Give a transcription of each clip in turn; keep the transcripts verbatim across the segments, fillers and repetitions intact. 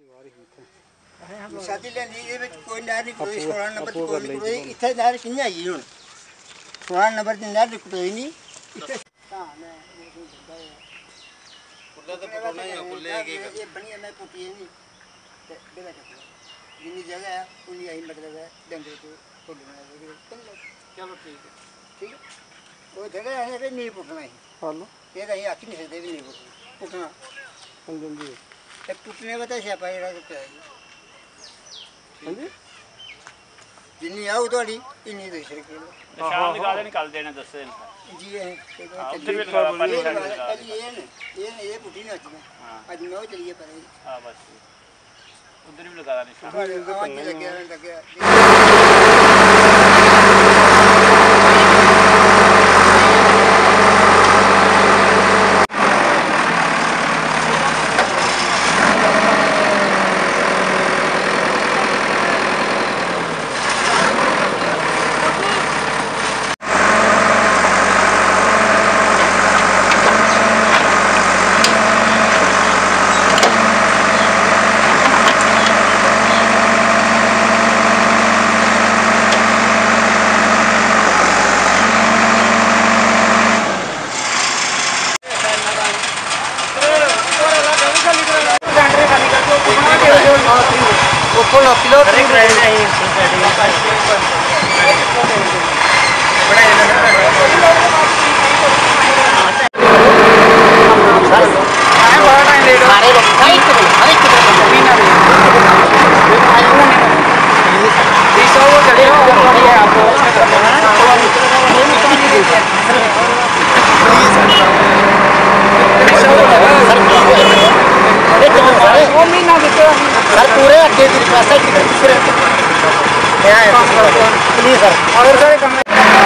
शादी लेंदी ये ਵਿੱਚ ਕੋਈ ਨਹਿਰ ਨਹੀਂ ਕੋਈ सोलह ਨੰਬਰ ਦੀ ਕੋਈ ਨਹੀਂ ਕੋਈ ਇੱਥੇ ਨਹਿਰ ਕਿੰਨੀ ਆਈ ਹੁਣ सोलह ਨੰਬਰ ਦੀ ਨਹਿਰ ਦੀ ਕੋਈ ਨਹੀਂ ਇੱਥੇ ਤਾਂ ਮੈਂ ਕੁੱਲਾ ਤੇ ਪਟੋਣਾ ਹੀ ਕੁੱਲੇ ਹੈਗੇ ਇਹ ਬਣੀ ਮੈਂ ਪੁੱਟੀ ਨਹੀਂ ਤੇ ਬੇਲਾ ਜਿੰਨੀ ਜਗ੍ਹਾ ਹੈ ਉਨੀ ਆਹੀ ਮਤਲਬ ਹੈ ਡੰਡੇ ਤੋਂ ਖੋਲਣਾ ਚਲੋ ਠੀਕ ਹੈ ਠੀਕ ਹੈ ਉਹ ਜਗ੍ਹਾ ਹੈ ਵੀ ਨਹੀਂ ਪੁੱਟਣਾ ਹੀ ਹਲੋ ਇਹ ਤਾਂ ਇਹ ਹੱਥ ਨਹੀਂ ਸਕਦੇ ਵੀ ਨਹੀਂ ਪੁੱਟਣਾ ਪੁੱਟਣਾ ਜੀ ਤੇ ਟੁੱਟਨੇ ਵਤਾ ਸਿਆਪਾ ਜਿਹੜਾ ਟੁੱਟਿਆ ਜੀ ਹਾਂਜੀ ਜਿੰਨੀ ਆਉ ਤੁਹਾਡੀ ਇੰਨੀ ਦੇ ਸਿਰ ਕਿਲੋ ਨਿਸ਼ਾਨ ਨਿਕਾਲ ਦੇ ਨਿਕਾਲ ਦੇਣਾ ਦੱਸੇ ਜੀ ਇਹ ਉੱਧਰ ਵੀ ਲਗਾ ਪਰ ਨਿਸ਼ਾਨ ਨਿਕਾਲ ਇਹ ਇਹ ਇਹ ਪੁੱਟੀ ਨਾ ਅੱਜ ਅੱਜ ਮੈਂ ਉਹ ਚਲੀਏ ਪਰ ਹਾਂ ਬਸ उधर भी लगा निशान आवाज लग गया लग गया खोलो किलो अरे ग्राइंड नहीं बड़ा ये लग रहा है सर आए बड़ा टाइम ले लो अरे भाई किलो अरे किलो पीना भी बीस सौ वो चढ़े हो बढ़िया आपको सर पूरे अड्डे की रिक्वेस्ट है टिकट पूरे क्या है प्लीज सर और सारे कम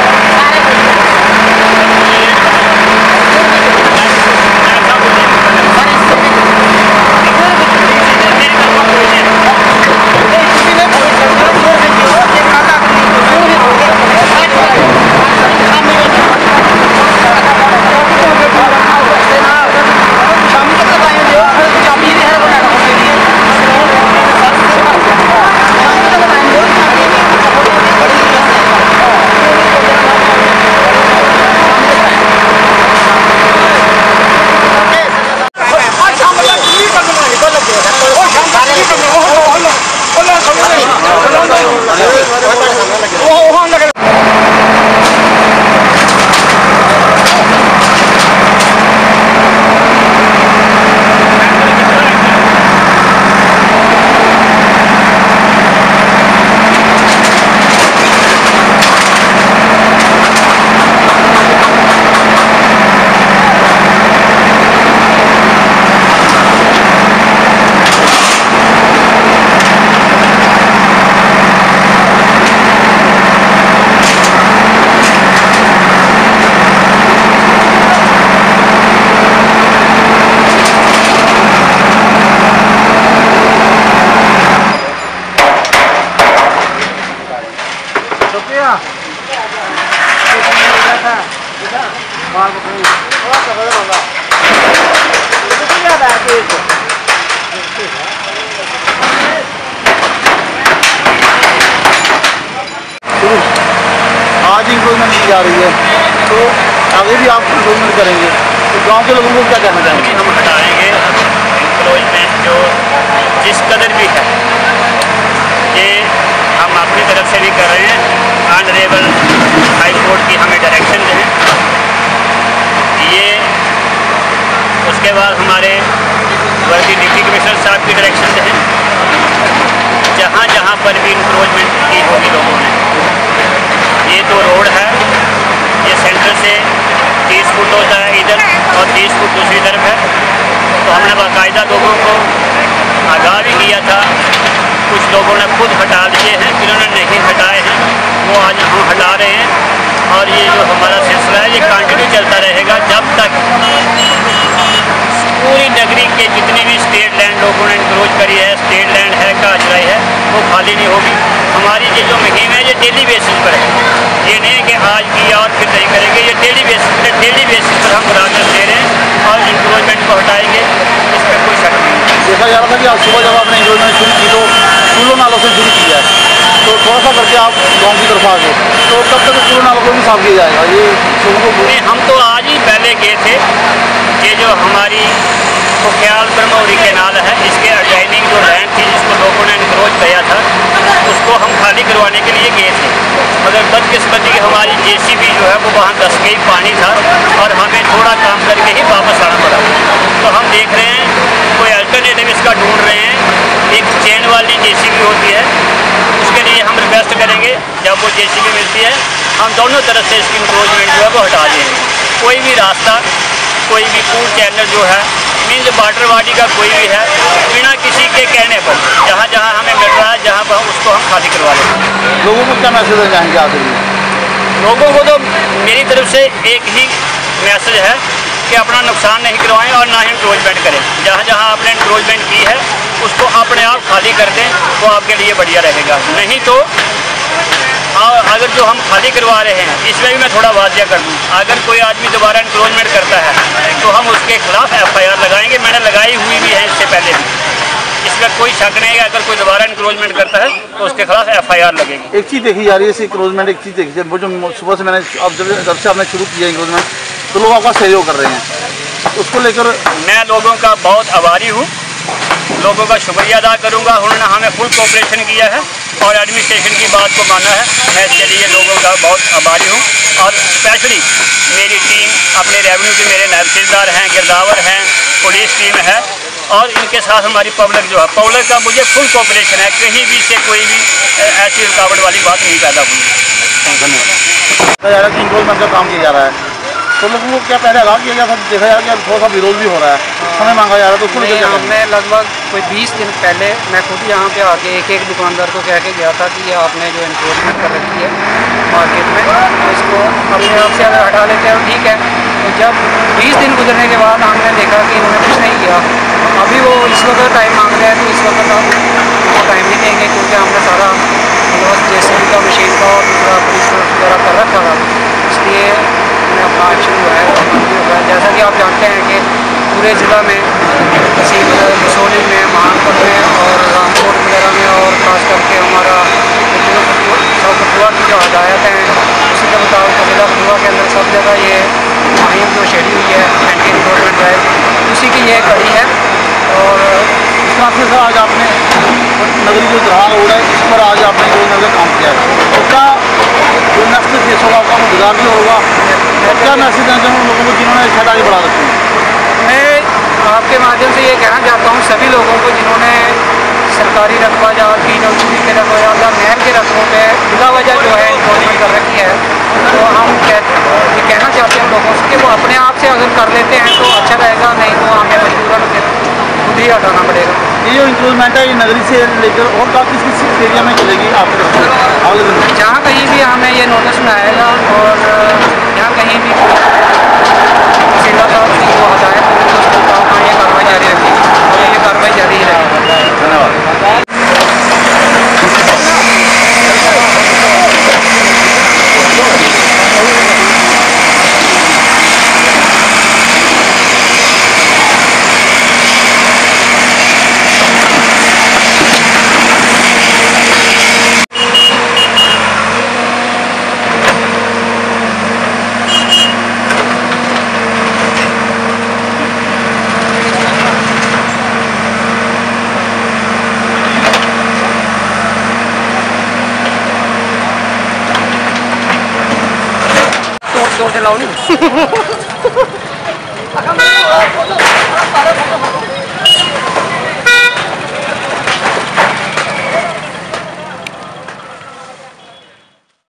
आज इंप्रूवमेंट की जा रही है तो आगे भी आप इंप्रूवमेंट करेंगे तो गांव के लोगों को क्या कहना चाहेंगे? हम हटाएंगे इंक्रोचमेंट जो जिस कदर भी है ये हम अपनी तरफ से भी कर रहे हैं। ऑनरेबल हाई कोर्ट की हमें डायरेक्शन है ये, उसके बाद हमारे वर्दी डिप्टी कमिश्नर साहब की डायरेक्शन है। जहाँ जहाँ पर भी इंक्रोचमेंट की होगी लोगों ने, ये तो रोड है ये सेंटर से तीस फुट होता है इधर और तीस फुट दूसरी तरफ है, तो हमने बाकायदा लोगों को आगाह भी किया था। कुछ लोगों ने खुद हटा दिए हैं, जिन्होंने नहीं हटाए हैं वो आज हम हटा रहे हैं। और ये जो हमारा सिलसिला है ये कंटिन्यू चलता रहेगा जब तक पूरी नगरी के जितनी भी स्टेट लैंड लोगों ने इंक्रोच करी है, स्टेट लैंड है, काजराई है, वो खाली नहीं होगी। हमारी ये जो मुहिम है ये डेली बेसिस पर है, ये नहीं कि आज किया और फिर नहीं करेंगे, ये डेली बेसिस पर डेली बेसिस पर हम मुरादत दे रहे हैं और इंक्रोचमेंट को हटाएंगे, इस पर कोई शक नहीं है। देखा जा रहा था कि आज सुबह जब आपने इंक्रोचमेंट शुरू की तो कूलों नालों से शुरू किया है, तो थोड़ा सा करके आप गाँव की तरफ आ गए, तो कब तक कूलों नालों को भी साफ किया जाएगा ये लोगों को? हम तो आज ही पहले गए थे। ये जो हमारी खुख्याल ब्रह्मौरी कैनाल है, इसके अडजाइनिंग जो लैंड थी जिसको लोगों ने इनक्रोच किया था, उसको हम खाली करवाने के लिए गए थे, मगर बदकिस्मती हमारी जेसीबी जो है वो वहाँ दस गई, पानी था और हमें थोड़ा काम करके ही वापस आना पड़ा। तो हम देख रहे हैं कोई अल्टरनेटिव इसका ढूंढ रहे हैं। एक चेन वाली जेसीबी होती है, उसके लिए हम रिक्वेस्ट करेंगे जब वो जेसीबी मिलती है हम दोनों तरफ से इसकी इनक्रोचमेंट जो है वो हटा देंगे। कोई भी रास्ता, कोई भी पूल चैनल जो है मीन्स वाटर बॉडी का कोई भी है, बिना किसी के कहने पर जहाँ जहाँ हमें मिल रहा है जहाँ पर उसको हम खाली करवा लेंगे। लोगों को क्या मैसेज देना चाहेंगे आखिर में? लोगों को तो मेरी तरफ से एक ही मैसेज है कि अपना नुकसान नहीं करवाएं और ना ही इंक्रोचमेंट करें। जहाँ जहाँ आपने इंक्रोचमेंट की है उसको अपने आप खाली कर दें तो आपके लिए बढ़िया रहेगा। नहीं तो और अगर जो हम खाली करवा रहे हैं इसमें भी मैं थोड़ा वाजिया कर दूँ, अगर कोई आदमी दोबारा इंक्रोचमेंट करता है तो हम उसके खिलाफ एफ आई आर लगाएंगे। मैंने लगाई हुई भी है इससे पहले भी, इसमें कोई शक नहीं है। अगर कोई दोबारा इंक्रोचमेंट करता है तो उसके खिलाफ एफ आई आर लगेगी। एक चीज़ देखी जा रही है इस इंक्रोचमेंट, एक चीज़ देखी वो जो सुबह से मैंने अब जब जब से आपने शुरू किया इंक्रोचमेंट तो लोग आपका सहयोग कर रहे हैं, उसको लेकर मैं लोगों का बहुत आभारी हूँ, लोगों का शुक्रिया अदा करूँगा। उन्होंने हमें फुल कोऑपरेशन किया है और एडमिनिस्ट्रेशन की बात को माना है। मैं इसके लिए लोगों का बहुत आभारी हूँ और स्पेशली मेरी टीम, अपने रेवेन्यू के मेरे नायब तहसीलदार हैं, गिरदावर हैं, पुलिस टीम है और इनके साथ हमारी पब्लिक जो है, पब्लिक का मुझे फुल कोऑपरेशन है। कहीं भी से कोई भी ऐसी रुकावट वाली बात नहीं पैदा हुई। धन्यवाद। इंक्रोचमेंट का काम किया जा रहा है तो लोगों को क्या पहले आगाह किया गया था, देखा जा रहा है कि थोड़ा सा विरोध भी हो रहा है, समय मांगा जा रहा है, तो उसको लेकर हमने लगभग कोई बीस दिन पहले मैं खुद यहाँ पे आके एक एक दुकानदार को कह के गया था कि ये आपने जो इन्फोर्समेंट कर रखी है मार्केट में इसको अपने आप से अगर हटा लेते हैं ठीक है। तो जब बीस दिन गुजरने के बाद हमने देखा कि उन्होंने कुछ नहीं किया, अभी वो इस वक्त टाइम मांग रहे हैं तो इस वक्त हम उनको टाइम नहीं देंगे क्योंकि हमने सारा जे सी बी का मशीन का और दूसरा पुलिस वगैरह कर रखा था, इसलिए हमने अपना एक्शन जो है हुआ है। जैसा कि आप जानते हैं कि पूरे ज़िला में तहसील कसौली में, महानपुर में और रामकोट वगैरह में और ख़ास करके हमारा सब कठुआ की जो हदायत हैं उसी के मुताबिक ज़िला कठुआ के अंदर सब जगह ये मुहिम जो छेड़ी हुई है एंटी इन्क्रोचमेंट ड्राइव, उसी की ये कड़ी है। और इस बात से सर आज आपने नगरी जो जहाँ रोड है इस पर आज आपने इंक्रोचमेंट का काम किया है, तो क्या जो नेक्स्ट केस होगा आपका गुजार भी होगा? क्या मैसेज देना चाहूँगा लोगों को जिन्होंने छत आगे बढ़ा रखी है? मैं आपके माध्यम से ये कहना चाहता हूँ सभी लोगों को जिन्होंने सरकारी रकबा या पी डब्ल्यू डी के रकबा या नहर के रकबों पर बिला वजह जो है इन्क्रोचमेंट कर रखी है, तो हम कह, ये कहना चाहते हैं लोगों से कि वो अपने आप से अगर कर लेते हैं तो अच्छा रहेगा, नहीं तो हमें मजबूरन खुद ही हटाना पड़ेगा। ये जो इंक्रोचमेंट है ये नगरी से लेकर और का किस किस एरिया में चलेगी आपके अगले दिन? जहाँ कहीं भी हमें ये नोटिस में आएगा और यहाँ कहीं भी जिला का वो हदायत होगी तो उसके ये कार्रवाई जारी रखेगी और ये कार्रवाई जारी ही रहेगी। धन्यवाद। जोर से लाओ नहीं